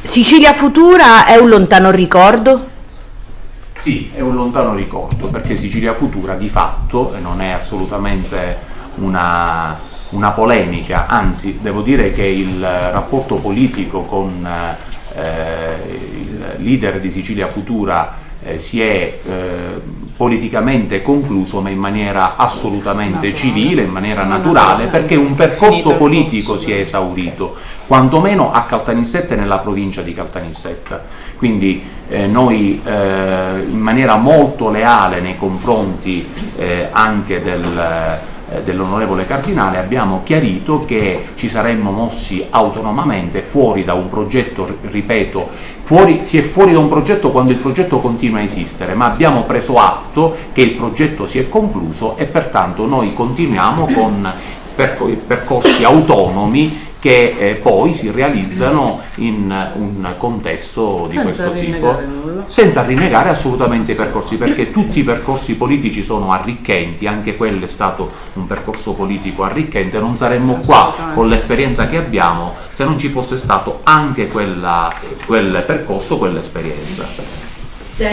Sicilia Futura è un lontano ricordo? Sì, è un lontano ricordo, perché Sicilia Futura di fatto non è assolutamente una polemica, anzi devo dire che il rapporto politico con il leader di Sicilia Futura si è politicamente concluso, ma in maniera assolutamente civile, in maniera naturale, perché un percorso politico si è esaurito, quantomeno a Caltanissetta e nella provincia di Caltanissetta. Quindi noi in maniera molto leale nei confronti anche dell'onorevole Cardinale abbiamo chiarito che ci saremmo mossi autonomamente fuori da un progetto, ripeto, si è fuori da un progetto quando il progetto continua a esistere, ma abbiamo preso atto che il progetto si è concluso e pertanto noi continuiamo con percorsi autonomi che poi si realizzano in un contesto di questo tipo, senza rinnegare assolutamente i percorsi, perché tutti i percorsi politici sono arricchenti, anche quello è stato un percorso politico arricchente. Non saremmo qua con l'esperienza che abbiamo se non ci fosse stato anche quel percorso, quell'esperienza. Se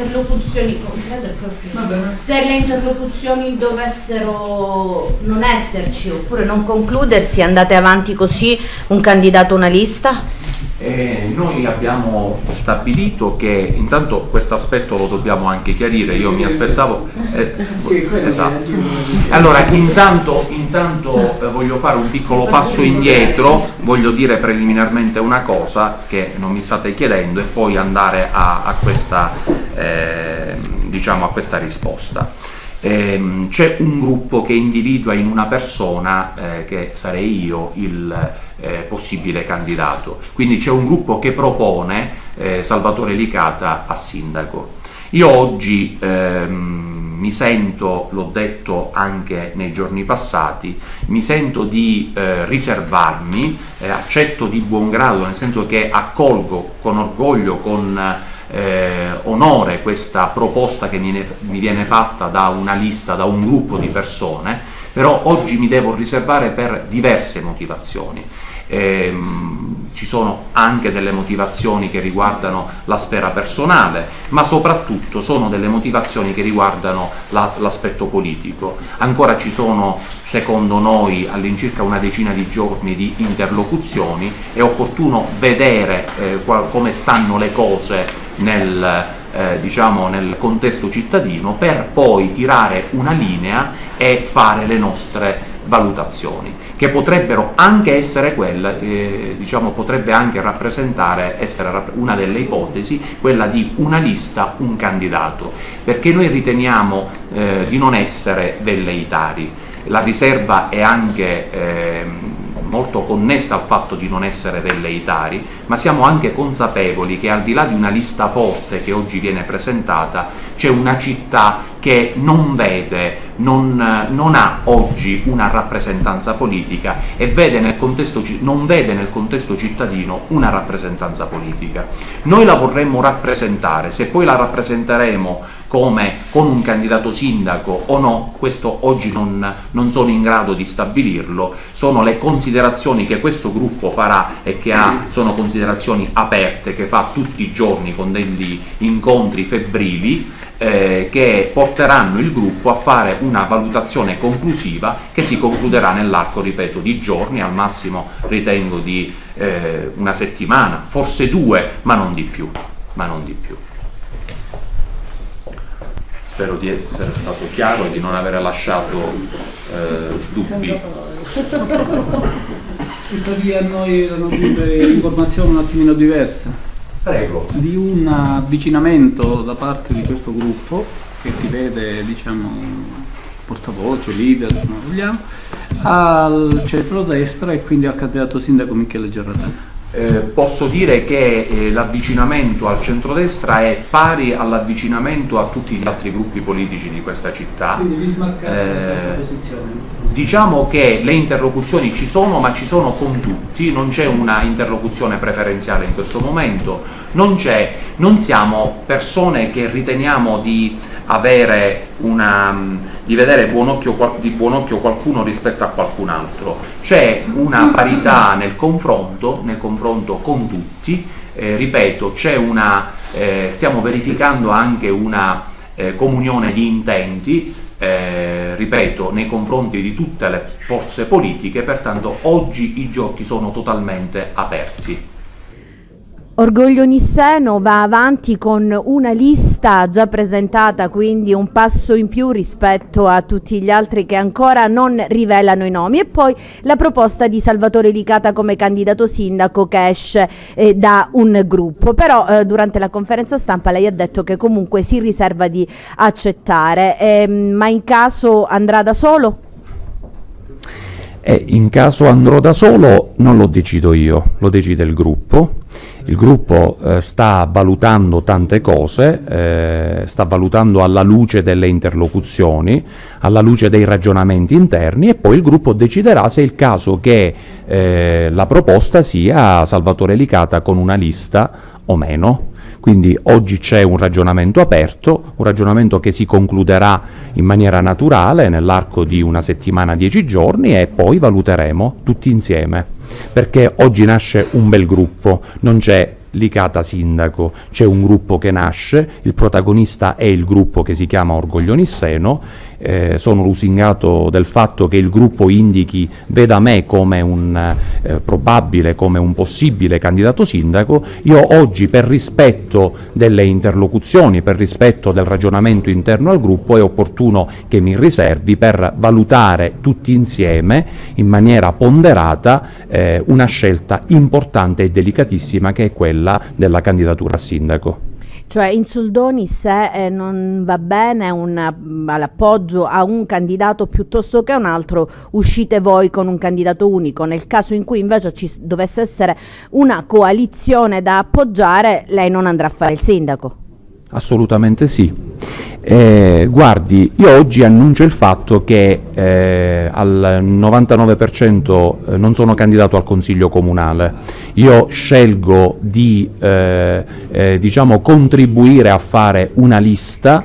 le interlocuzioni dovessero non esserci oppure non concludersi, andate avanti così, un candidato, una lista? Noi abbiamo stabilito che intanto questo aspetto lo dobbiamo anche chiarire. Io mi aspettavo esatto. Allora intanto voglio fare un piccolo passo indietro, voglio dire preliminarmente una cosa che non mi state chiedendo e poi andare a questa diciamo a questa risposta. C'è un gruppo che individua in una persona che sarei io il possibile candidato, quindi c'è un gruppo che propone Salvatore Licata a sindaco. Io oggi mi sento, l'ho detto anche nei giorni passati, mi sento di riservarmi, accetto di buon grado, nel senso che accolgo con orgoglio, con onore questa proposta che mi viene fatta da una lista, da un gruppo di persone, però oggi mi devo riservare per diverse motivazioni. Ci sono anche delle motivazioni che riguardano la sfera personale, ma soprattutto sono delle motivazioni che riguardano l'aspetto politico. Ancora ci sono, secondo noi, all'incirca una decina di giorni di interlocuzioni. È opportuno vedere come stanno le cose diciamo nel contesto cittadino, per poi tirare una linea e fare le nostre valutazioni, che potrebbero anche essere quelle, diciamo potrebbe anche essere una delle ipotesi, quella di una lista, un candidato, perché noi riteniamo di non essere velleitari. La riserva è anche molto connessa al fatto di non essere velleitari, ma siamo anche consapevoli che al di là di una lista forte che oggi viene presentata, c'è una città che non ha oggi una rappresentanza politica e non vede nel contesto cittadino una rappresentanza politica. Noi la vorremmo rappresentare, se poi la rappresenteremo con un candidato sindaco o no, questo oggi non sono in grado di stabilirlo. Sono le considerazioni che questo gruppo farà e che sono considerazioni aperte, che fa tutti i giorni con degli incontri febbrili che porteranno il gruppo a fare una valutazione conclusiva che si concluderà nell'arco, ripeto, di giorni, al massimo ritengo di una settimana, forse 2, ma non di più. Spero di essere stato chiaro e di non aver lasciato dubbi. Tuttavia a noi erano giunte informazioni un attimino diverse. Prego. Di un avvicinamento da parte di questo gruppo, che ti vede, diciamo, portavoce, leader, come vogliamo, al centrodestra e quindi al candidato sindaco Michele Gerardani. Posso dire che l'avvicinamento al centrodestra è pari all'avvicinamento a tutti gli altri gruppi politici di questa città. Quindi vi smarcate da questa posizione? Diciamo che le interlocuzioni ci sono, ma ci sono con tutti, non c'è una interlocuzione preferenziale in questo momento, non siamo persone che riteniamo di avere di vedere di buon occhio qualcuno rispetto a qualcun altro. C'è una parità nel confronto con tutti, ripeto, stiamo verificando anche una comunione di intenti, ripeto, nei confronti di tutte le forze politiche, pertanto oggi i giochi sono totalmente aperti. Orgoglio Nisseno va avanti con una lista già presentata, quindi un passo in più rispetto a tutti gli altri che ancora non rivelano i nomi, e poi la proposta di Salvatore Licata come candidato sindaco che esce da un gruppo. Però durante la conferenza stampa lei ha detto che comunque si riserva di accettare, ma in caso andrà da solo? In caso andrò da solo non lo decido io, lo decide il gruppo. Il gruppo sta valutando tante cose, sta valutando alla luce delle interlocuzioni, alla luce dei ragionamenti interni, e poi il gruppo deciderà se è il caso che la proposta sia Salvatore Licata con una lista o meno. Quindi oggi c'è un ragionamento aperto, un ragionamento che si concluderà in maniera naturale nell'arco di una settimana, 10 giorni, e poi valuteremo tutti insieme, perché oggi nasce un bel gruppo, non c'è Licata sindaco, c'è un gruppo che nasce, il protagonista è il gruppo che si chiama Orgoglio Nisseno. Sono lusingato del fatto che il gruppo veda me come un probabile, come un possibile candidato sindaco. Io oggi, per rispetto delle interlocuzioni, per rispetto del ragionamento interno al gruppo, è opportuno che mi riservi per valutare tutti insieme in maniera ponderata una scelta importante e delicatissima, che è quella della candidatura a sindaco. Cioè, in soldoni, se non va bene l'appoggio a un candidato piuttosto che a un altro, uscite voi con un candidato unico. Nel caso in cui invece ci dovesse essere una coalizione da appoggiare, lei non andrà a fare il sindaco? Assolutamente sì. Guardi, io oggi annuncio il fatto che al 99% non sono candidato al Consiglio Comunale. Io scelgo di diciamo, contribuire a fare una lista.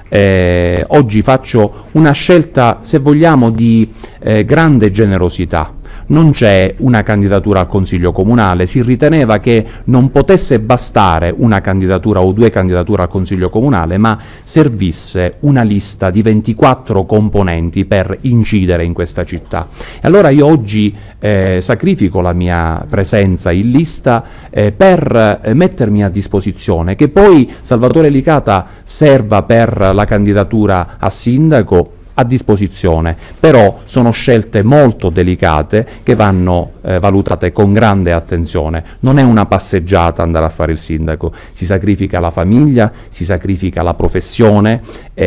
Oggi faccio una scelta, se vogliamo, di grande generosità. Non c'è una candidatura al Consiglio Comunale, si riteneva che non potesse bastare una candidatura o due candidature al Consiglio Comunale, ma servisse una lista di 24 componenti per incidere in questa città. E allora io oggi sacrifico la mia presenza in lista per mettermi a disposizione, che poi Salvatore Licata serva per la candidatura a sindaco, a disposizione. Però sono scelte molto delicate che vanno valutate con grande attenzione. Non è una passeggiata andare a fare il sindaco, si sacrifica la famiglia, si sacrifica la professione,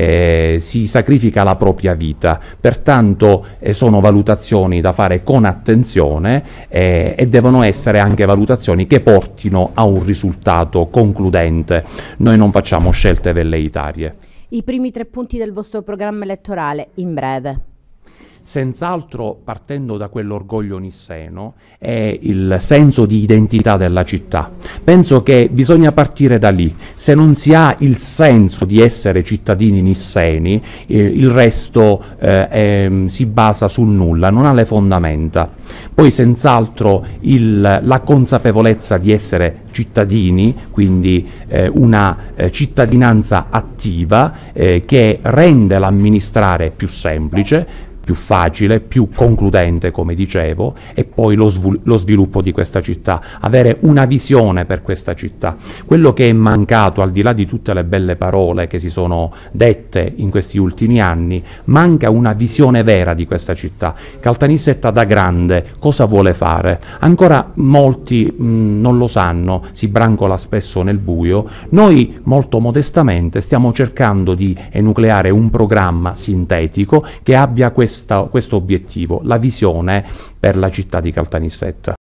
si sacrifica la propria vita. Pertanto sono valutazioni da fare con attenzione e devono essere anche valutazioni che portino a un risultato concludente. Noi non facciamo scelte velleitarie. I primi 3 punti del vostro programma elettorale, in breve. Senz'altro, partendo da quell'orgoglio nisseno, è il senso di identità della città. Penso che bisogna partire da lì. Se non si ha il senso di essere cittadini nisseni, il resto si basa sul nulla, non ha le fondamenta. Poi senz'altro la consapevolezza di essere cittadini, quindi una cittadinanza attiva che rende l'amministrare più semplice, più facile, più concludente, come dicevo, e poi lo sviluppo di questa città, avere una visione per questa città. Quello che è mancato, al di là di tutte le belle parole che si sono dette in questi ultimi anni, manca una visione vera di questa città. Caltanissetta da grande cosa vuole fare? Ancora molti non lo sanno, si brancola spesso nel buio. Noi molto modestamente stiamo cercando di enucleare un programma sintetico che abbia questo obiettivo, la visione per la città di Caltanissetta.